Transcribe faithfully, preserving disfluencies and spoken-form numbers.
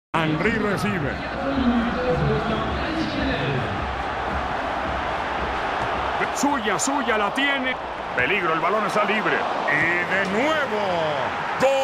Henry recibe. Suya, suya, la tiene. Peligro, el balón está libre. Y de nuevo, gol.